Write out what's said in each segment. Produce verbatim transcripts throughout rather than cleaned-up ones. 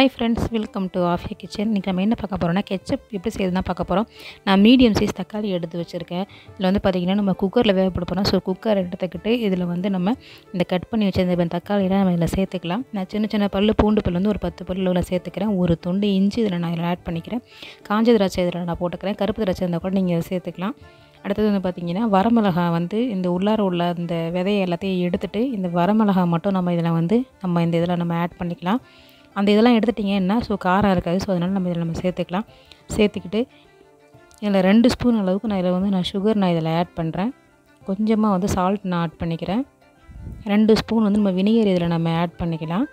Hi friends, welcome to Afiya kitchen. இன்றைக்கி நம்ம என்ன பார்க்க போகிறோம்னா கெச்சப் எப்படி செய்யுதுன்னா பார்க்க போகிறோம். நான் மீடியம் சைஸ் தக்காளி எடுத்து வச்சுருக்கேன். இதில் வந்து பார்த்திங்கன்னா நம்ம குக்கரில் வேக போட போகிறோம். ஸோ குக்கர் எடுத்துக்கிட்டு இதில் வந்து நம்ம இந்த கட் பண்ணி வச்சிருந்த தக்காளியெலாம் நம்ம இதில் சேர்த்துக்கலாம். நான் சின்ன சின்ன பல் பூண்டு பல் வந்து ஒரு பத்து பல் இதில் சேர்த்துக்கிறேன். ஒரு துண்டு இஞ்சி இதில் நான் இதில் ஆட் பண்ணிக்கிறேன். காஞ்ச திராட்சை இதில் நான் போட்டுக்கிறேன். கருப்பு திராட்சை இருந்தால் கூட நீங்கள் சேர்த்துக்கலாம். அடுத்தது வந்து பார்த்திங்கன்னா வரமிளகா வந்து இந்த உள்ளார உள்ள இந்த விதையை எல்லாத்தையும் எடுத்துகிட்டு இந்த வரமிளகா மட்டும் நம்ம இதில் வந்து நம்ம இந்த இதில் நம்ம ஆட் பண்ணிக்கலாம். அந்த இதெல்லாம் எடுத்துட்டிங்கன்னா ஸோ காரம் இருக்காது. ஸோ அதனால் நம்ம இதில் நம்ம சேர்த்துக்கலாம். சேர்த்துக்கிட்டு இதில் ரெண்டு ஸ்பூன் அளவுக்கு நான் இதில் வந்து நான் சுகர் நான் இதில் ஆட் பண்ணுறேன். கொஞ்சமாக வந்து சால்ட் நான் ஆட் பண்ணிக்கிறேன். ரெண்டு ஸ்பூன் வந்து நம்ம வினிகர் இதில் நம்ம ஆட் பண்ணிக்கலாம்.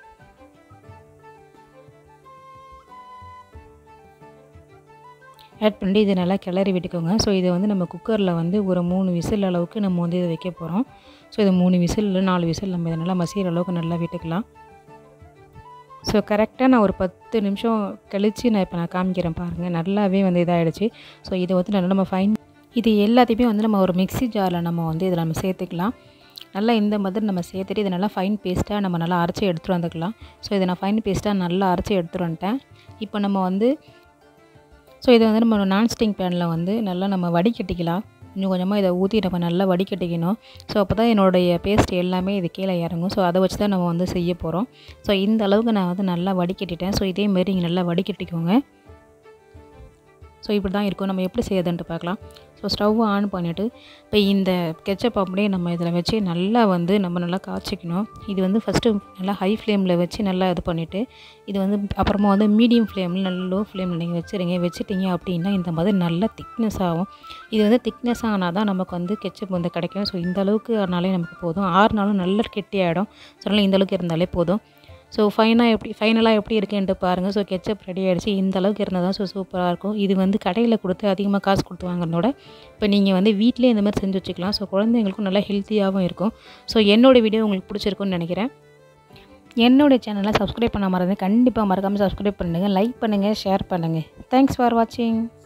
ஆட் பண்ணி இதை நல்லா கிளறி விட்டுக்கோங்க. ஸோ இதை வந்து நம்ம குக்கரில் வந்து ஒரு மூணு விசில் அளவுக்கு நம்ம வந்து இதை வைக்க போகிறோம். ஸோ இது மூணு விசில் இல்லை நாலு விசில் நம்ம இதை நல்லா மசிகிற அளவுக்கு நல்லா விட்டுக்கலாம். ஸோ கரெக்டாக நான் ஒரு பத்து நிமிஷம் கழித்து நான் இப்போ நான் காமிக்கிறேன் பாருங்கள். நல்லாவே வந்து இதாகிடுச்சு. ஸோ இதை வந்து நல்லா நம்ம ஃபைன் இது எல்லாத்தையுமே வந்து நம்ம ஒரு மிக்ஸி ஜாரில் நம்ம வந்து இதில் நம்ம சேர்த்துக்கலாம். நல்லா இந்த மாதிரி நம்ம சேர்த்துட்டு இதை நல்லா ஃபைன் பேஸ்ட்டாக நம்ம நல்லா அரைச்சி எடுத்துகிட்டு வந்துக்கலாம். ஸோ இதை நான் ஃபைன் பேஸ்ட்டாக நல்லா அரைச்சி எடுத்துகிட்டு வந்துட்டேன். இப்போ நம்ம வந்து ஸோ இதை வந்து நம்ம நான்ஸ்டிக் பேனில் வந்து நல்லா நம்ம வடிகட்டிக்கலாம். இன்னும் கொஞ்சமாக இதை ஊற்றி நம்ம நல்லா வடிகட்டிக்கணும். ஸோ அப்போ தான் என்னுடைய பேஸ்ட் எல்லாமே இது கீழே இறங்கும். ஸோ அதை வச்சு தான் நம்ம வந்து செய்ய போகிறோம். ஸோ இந்த அளவுக்கு நான் வந்து நல்லா வடிகட்டிட்டேன். ஸோ இதேமாரி நீங்கள் நல்லா வடிகட்டிக்கோங்க. ஸோ இப்படி தான் இருக்கும். நம்ம எப்படி செய்யறதுன்ட்டு பார்க்கலாம். ஸோ ஸ்டவ் ஆன் பண்ணிவிட்டு இப்போ இந்த கெச்சப் அப்படியே நம்ம இதில் வச்சு நல்லா வந்து நம்ம நல்லா காய்ச்சிக்கணும். இது வந்து ஃபஸ்ட்டு நல்லா ஹை ஃப்ளேமில் வச்சு நல்லா இது பண்ணிவிட்டு இது வந்து அப்புறமா வந்து மீடியம் ஃப்ளேமில் நல்லா லோ ஃப்ளேமில் நீங்கள் வச்சுருங்க. வச்சுட்டிங்க அப்படின்னா இந்த மாதிரி நல்லா திக்னஸ் ஆகும். இது வந்து திக்னஸ் ஆனால் தான் நமக்கு வந்து கெச்சப் வந்து கிடைக்கும். ஸோ இந்த அளவுக்கு ஆனாலே நமக்கு போதும். ஆறு நாளும் நல்லா கெட்டியாகிடும். ஸோ அதனால் இந்த அளவுக்கு இருந்தாலே போதும். ஸோ ஃபைனாக எப்படி ஃபைனலாக எப்படி இருக்குன்ட்டு பாருங்கள். ஸோ கெச்சப் ரெடி ஆகிடுச்சு. இந்த அளவுக்கு இருந்தால் தான் ஸோ சூப்பராக இருக்கும். இது வந்து கடையில் கொடுத்து அதிகமாக காசு கொடுத்து வாங்குறதோட இப்போ நீங்கள் வந்து வீட்டிலே இந்த மாதிரி செஞ்சு வச்சுக்கலாம். ஸோ குழந்தைங்களுக்கும் நல்லா ஹெல்த்தியாகவும் இருக்கும். ஸோ என்னோடய வீடியோ உங்களுக்கு பிடிச்சிருக்குன்னு நினைக்கிறேன். என்னோடய சேனலை சப்ஸ்கிரைப் பண்ண மறந்து கண்டிப்பாக மறக்காமல் சப்ஸ்கிரைப் பண்ணுங்கள். லைக் பண்ணுங்கள், ஷேர் பண்ணுங்கள். தேங்க்ஸ் ஃபார் வாட்சிங்.